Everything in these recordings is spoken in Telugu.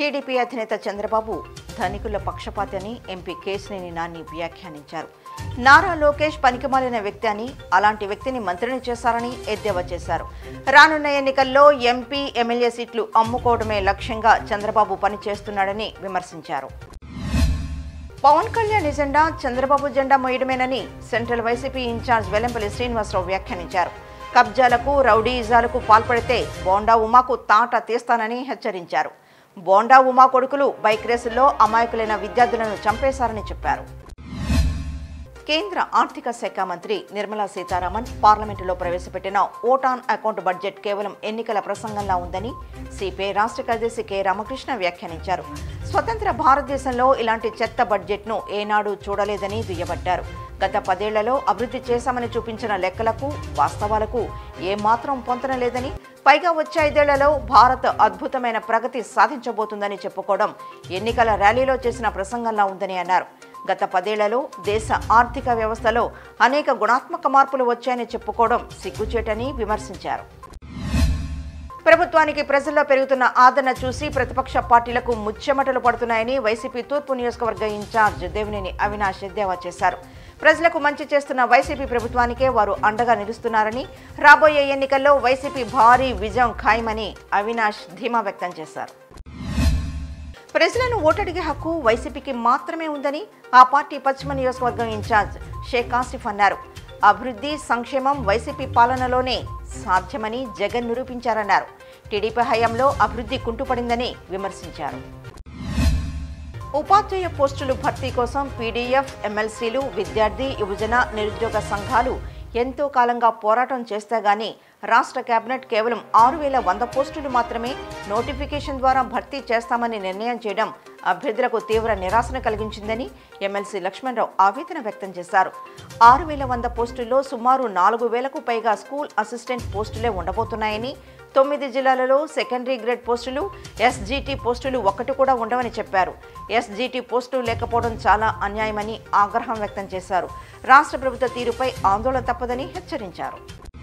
టీడీపీ అధినేత చంద్రబాబు ధనికుల పక్షపాతి అని ఎంపీ కేశినేని నాని వ్యాఖ్యానించారు. నారా లోకేష్ పనికిమాలిన వ్యక్తి అని, అలాంటి వ్యక్తిని మంత్రిని చేశారని ఎద్దేవా చేశారు. రానున్న ఎన్నికల్లో ఎంపీ, ఎమ్మెల్యే సీట్లు అమ్ముకోవడమే లక్ష్యంగా చంద్రబాబు పనిచేస్తున్నాడని విమర్శించారు. పవన్ కళ్యాణ్ ఎజెండా చంద్రబాబు జెండా మోయడమేనని central YCP in-charge Vellampalli Srinivasa Rao వ్యాఖ్యానించారు. కబ్జాలకు, రౌడీయిజాలకు పాల్పడితే బోండా ఉమాకు తాట తీస్తానని హెచ్చరించారు. బోండా ఉమా కొడుకులు బైక్ రేసుల్లో అమాయకులైన విద్యార్థులను చంపేశారని చెప్పారు. కేంద్ర ఆర్థిక శాఖ మంత్రి నిర్మలా సీతారామన్ పార్లమెంటులో ప్రవేశపెట్టిన ఓట్ ఆన్ అకౌంట్ బడ్జెట్ కేవలం ఎన్నికల ప్రసంగంలా ఉందని సిపిఐ రాష్ట్ర కార్యదర్శి కె రామకృష్ణ వ్యాఖ్యానించారు. స్వతంత్ర భారతదేశంలో ఇలాంటి చెత్త బడ్జెట్ను ఏనాడు చూడలేదని దుయ్యబట్టారు. గత 10 ఏళ్లలో అభివృద్ధి చేశామని చూపించిన లెక్కలకు, వాస్తవాలకు ఏమాత్రం పొంతన లేదని, పైగా వచ్చే 5 ఏళ్లలో భారత్ అద్భుతమైన ప్రగతి సాధించబోతుందని చెప్పుకోవడం ఎన్నికల ర్యాలీలో చేసిన ప్రసంగంలా ఉందని అన్నారు. గత 10 ఏళ్లలో దేశ ఆర్థిక వ్యవస్థలో అనేక గుణాత్మక మార్పులు వచ్చాయని చెప్పుకోవడం సిగ్గుచేటని విమర్శించారు. ప్రభుత్వానికి ప్రజల్లో పెరుగుతున్న ఆదరణ చూసి ప్రతిపక్ష పార్టీలకు ముచ్చెమటలు పడుతున్నాయని వైసీపీ తూర్పు నియోజకవర్గ ఇన్ఛార్జ్ దేవినేని అవినాష్ ఎద్దేవా చేశారు. ప్రజలకు మంచి చేస్తున్న వైసీపీ ప్రభుత్వానికే వారు అండగా నిలుస్తున్నారని, రాబోయే ఎన్నికల్లో వైసీపీ భారీ విజయం ఖాయమని అవినాష్ ధీమా వ్యక్తం చేశారు. ప్రజలను ఓటడిగే హక్కు వైసీపీకి మాత్రమే ఉందని ఆ పార్టీ పశ్చిమ నియోజకవర్గం ఇన్ఛార్జ్ షేక్ ఆసిఫ్ అన్నారు. అభివృద్ధి, సంక్షేమం వైసీపీ పాలనలోనే సాధ్యమని జగన్ నిరూపించారన్నారు. టీడీపీ హయాంలో అభివృద్ధి కుంటుపడిందని విమర్శించారు. ఉపాధ్యాయ పోస్టులు భర్తీ కోసం పీడీఎఫ్, ఎమ్మెల్సీలు, విద్యార్థి, యువజన, నిరుద్యోగ సంఘాలు ఎంతో కాలంగా పోరాటం చేస్తే గానీ రాష్ట్ర కేబినెట్ కేవలం 6100 పోస్టులు మాత్రమే నోటిఫికేషన్ ద్వారా భర్తీ చేస్తామని నిర్ణయం చేయడం అభ్యర్థులకు తీవ్ర నిరాశను కలిగించిందని ఎమ్మెల్సీ లక్ష్మణరావు ఆవేదన వ్యక్తం చేశారు. 6100 పోస్టుల్లో సుమారు 4000కు పైగా స్కూల్ అసిస్టెంట్ పోస్టులే ఉండబోతున్నాయని, 9 జిల్లాలలో సెకండరీ గ్రేడ్ పోస్టులు, ఎస్జీటీ పోస్టులు ఒక్కటి కూడా ఉండవని చెప్పారు. ఎస్జీటీ పోస్టులు లేకపోవడం చాలా అన్యాయమని ఆగ్రహం వ్యక్తం చేశారు. రాష్ట్ర ప్రభుత్వ తీరుపై ఆందోళన తప్పదని హెచ్చరించారు.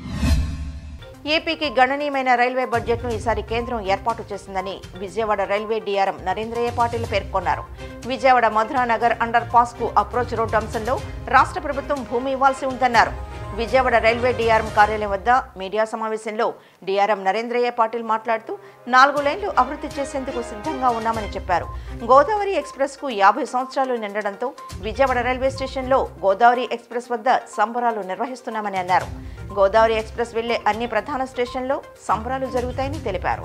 ఏపీకి గణనీయమైన రైల్వే బడ్జెట్ను ఈసారి కేంద్రం ఏర్పాటు చేసిందని విజయవాడ రైల్వే డీఆర్ఎం నరేంద్రయ్య పాటిల్ పేర్కొన్నారు. విజయవాడ మధురానగర్ అండర్ పాస్ కు అప్రోచ్ రోడ్డు అంశంలో రాష్ట్ర ప్రభుత్వం భూమి ఇవ్వాల్సి ఉందన్నారు. విజయవాడ రైల్వే డీఆర్ఎం కార్యాలయం వద్ద మీడియా సమావేశంలో డీఆర్ఎం నరేంద్రయ్య పాటిల్ మాట్లాడుతూ 4 లైన్లు అభివృద్ధి చేసేందుకు సిద్ధంగా ఉన్నామని చెప్పారు. గోదావరి ఎక్స్ప్రెస్ కు 50 సంవత్సరాలు నిండడంతో విజయవాడ రైల్వే స్టేషన్లో గోదావరి ఎక్స్ప్రెస్ వద్ద సంబరాలు నిర్వహిస్తున్నామని అన్నారు. గోదావరి ఎక్స్ప్రెస్ వెళ్లే అన్ని ప్రధాన స్టేషన్లో సంబరాలు జరుగుతాయని తెలిపారు.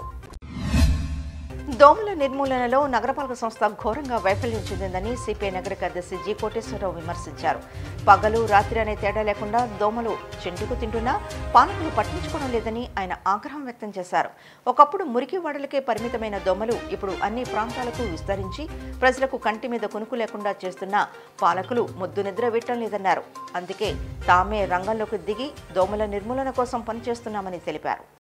దోమల నిర్మూలనలో నగరపాలక సంస్థ ఘోరంగా వైఫల్యం చెందిందని సిపిఐ నగర కార్యదర్శి జి కోటేశ్వరరావు విమర్శించారు. పగలు, రాత్రి అనే తేడా లేకుండా దోమలు చెంటుకు తింటున్నా పాలకులు పట్టించుకోవడం లేదని ఆయన ఆగ్రహం వ్యక్తం చేశారు. ఒకప్పుడు మురికి వాడలకే పరిమితమైన దోమలు ఇప్పుడు అన్ని ప్రాంతాలకు విస్తరించి ప్రజలకు కంటి మీద కొనుక్కు లేకుండా చేస్తున్న పాలకులు ముద్దు నిద్ర వీడటం లేదన్నారు. అందుకే తామే రంగంలోకి దిగి దోమల నిర్మూలన కోసం పనిచేస్తున్నామని తెలిపారు.